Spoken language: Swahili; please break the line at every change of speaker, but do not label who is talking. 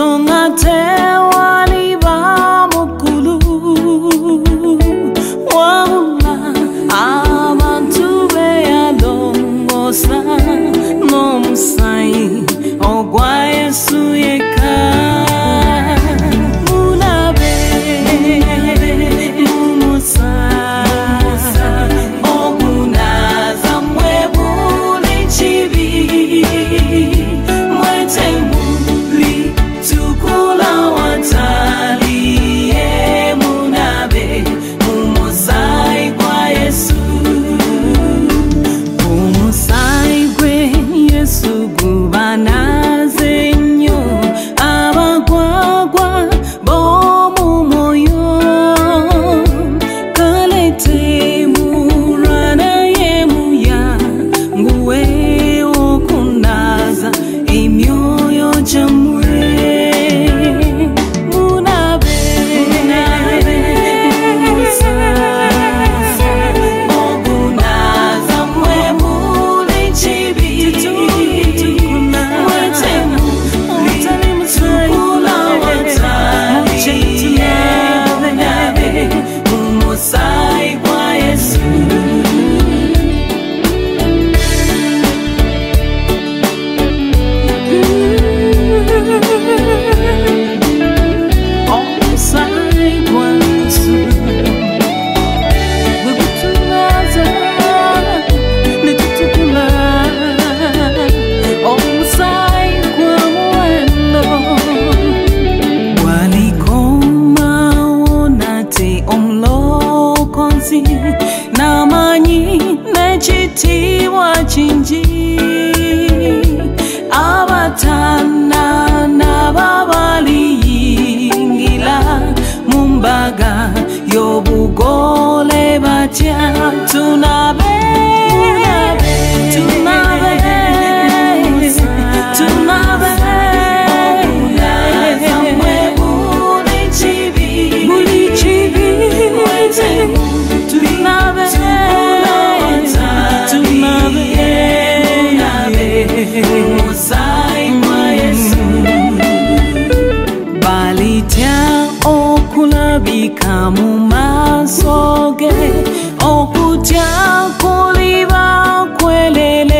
Tongate waliba mukulu Wahula abantu beyalongosa Nomusai ogwa Yesu yeka Munabe Mumusai Ogunaza mwebuli chibi Mwete muli tukula watali Munabe Mumusai kwa Yesu Mumusai kwe Yesu gubanaze nyo abagwagwa bomu moyo kalete murana yemuya nguwe okunaza emyoyo jamwe Munabe ogunaza mwebuli chibi mwete muli tukula watali Munabe Mumusai kwa Yesu Omusai kwa Yesu Wekutunaza Nitutukula Omusai kwa mwendo Walikoma onate omlokonzi Namanyi nechiti wachinji Abatana nababali ingila Mumbaga yobugole batya Tunabe Tunabe Tunabe Ogunaza mwebuli chibi Buli chibi Mwete Tunabe Tunabe Mumusai kwa Yesu Balitya okulabika mu maso ge Okutya kuliba kwelele